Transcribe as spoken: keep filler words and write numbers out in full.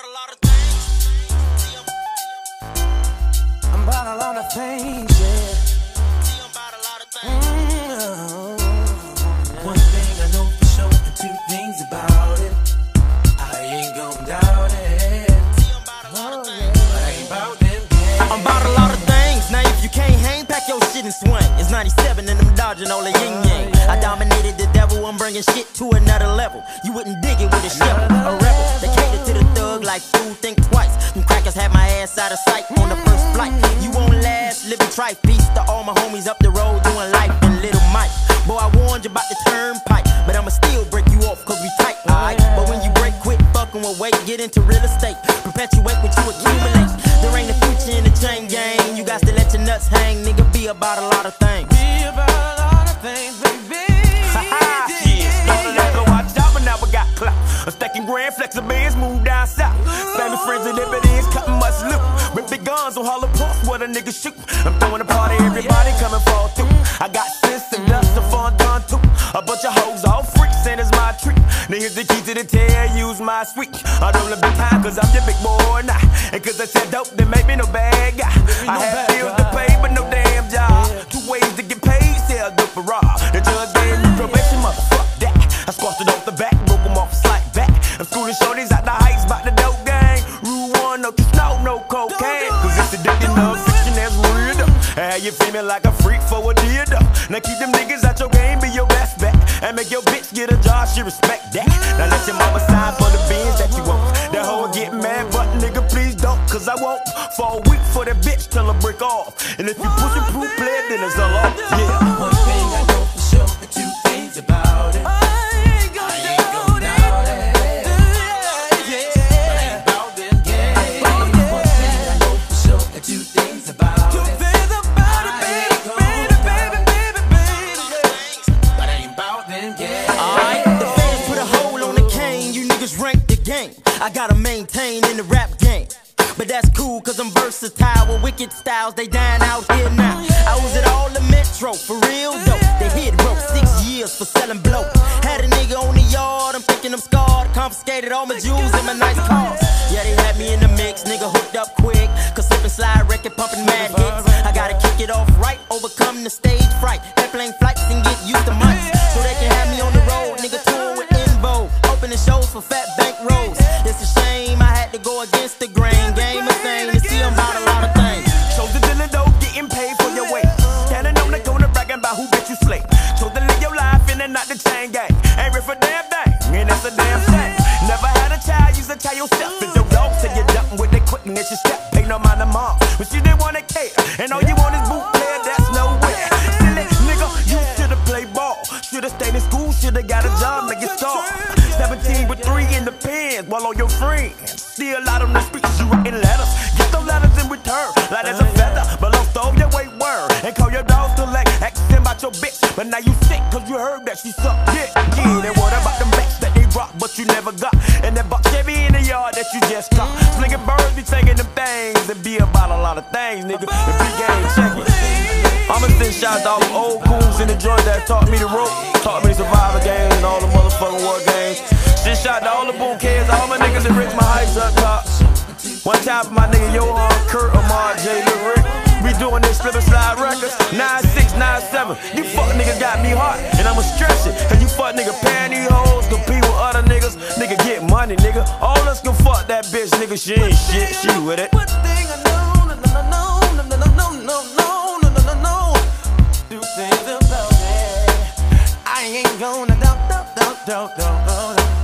about a lot of things. I'm about a lot of things, yeah. See, I'm about a lot of things. Mm-hmm. One thing I know for sure, and two things about it. I ain't gon' doubt it. See, I'm about a lot of things. But I ain't about them games. I'm about a lot of things. Now if you can't hang, pack your shit and swing. It's ninety-seven and I'm dodging all the yin yang. I dominated the devil, I'm bringing shit to another level. You wouldn't dig it with a shovel, a rebel. They cater to the thug like food, think twice. Them crackers had my ass out of sight on the first flight. You won't last, living trife. Peace to all my homies up the road doing life in Little Mike. Boy, I warned you about the turnpike, but I'ma still break you off cause we tight, alright? But when you break, quit fucking with weight, get into real estate. Perpetuate what you accumulate. There ain't a future in the chain gang. You got to let your nuts hang, nigga, be about a lot of things. Be about a lot of things, baby. Yeah, started out go out top, but now I got clout. I'm stacking grand, flexing bands, move down south. Family friends and evidence, cutting much loot. With big guns on Hollow Park, where the niggas shoot. I'm throwing a party, everybody coming fall through. I got sis and dust, a fun done too. A bunch of hoes, all freaks, and it's my treat. Now here's the key to the tail, use my sweet. I don't look big time, cause I'm your big boy now. And cause I said dope, they make me no bad guy. I had bills to pay, but no damn job. Two ways to get paid, sell dope for raw. The judge gave me probation, motherfuck that. I squashed it off the back, broke them off a slight back. I'm schooling shorties out the heights, bout the dope gang. Rule one, no snow, no cocaine. Cause it's addicting no fiction, that's real though. And how you feeling like a freak for a deal though. Now keep them niggas out your game, be your best bet. And make your bitch get a job, she respect that. Now let your mama sign for the beans that you want. That hoe get mad, but nigga please don't. Cause I won't fall weak for that bitch till I break off. And if you push and proof play, then it's all off, yeah. One thing I know for sure, and two things about it. I ain't gon' doubt it. But I ain't about them games. One thing I know for sure, and two things about it. Two things about it, baby, baby, baby, baby, baby. But I ain't about them games. Alright, the fans put a hole on the cane. You niggas rank the game. I gotta maintain in the rap game. But that's cool, cause I'm versatile with wicked styles, they dying out here now. I was at all the Metro, for real though. They hit rope, six years for selling blow. Had a nigga on the yard, I'm thinking I'm scarred. Confiscated all my jewels and my nice cars. Yeah, they had me in the mix, nigga hooked up quick. Cause slip and slide record pumping mad hits. I gotta kick it off right, overcome the stage fright. Airplane flights and get used to mics. So they can have me on the road, nigga touring with Invo. Opening shows for fat bank rolls. It's a shame I had to go against the grain. Game of thing to see I'm about a lot of things. Chose the dealer though, getting paid for your weight. Standing on the corner bragging about who bet you slay. Chose to live your life in and not the chain gang. Ain't real for damn thing, and that's a damn shame. Never had a child, used to tell yourself. If your dog say you're ducking with the quickness, you step. Pay no mind to mom, but she didn't wanna care. And all you want is boot player, that's nowhere. Silly nigga, you should've played ball. Should've stayed in school, should've got a job, make it start. seventeen with three in the pens, while all your friends still out on the streets, you writing letters. Get those letters in return, light as a feather. But don't throw your weight word and call your dogs to like asking about your bitch. But now you sick cause you heard that she sucked dick. Yeah, and what about them backs that they rock but you never got? And that box Chevy in the yard that you just caught. Slinging birds be taking them things and be about a lot of things, nigga. The big game, check it. I'ma send shots to all them old coons in the joint that taught me the rope, taught me the survivor games and all the motherfucking war games. Send shot to all the boom kids, all my niggas that reach my heights up top. One time for my nigga Johan, Kurt, Amar, J, Lil Rick. We doing this slip and slide records, nine six, nine seven. You fuck niggas got me hot, and I'ma stress it. And you fuck nigga pantyhose, compete with other niggas. Nigga get money, nigga. All us can fuck that bitch, nigga. She ain't shit, she with it. One thing I know, no, no, no, no, no, no, no, no, no, no, no, no. Two things about it. I ain't gonna doubt, doubt, doubt, doubt, doubt, doubt.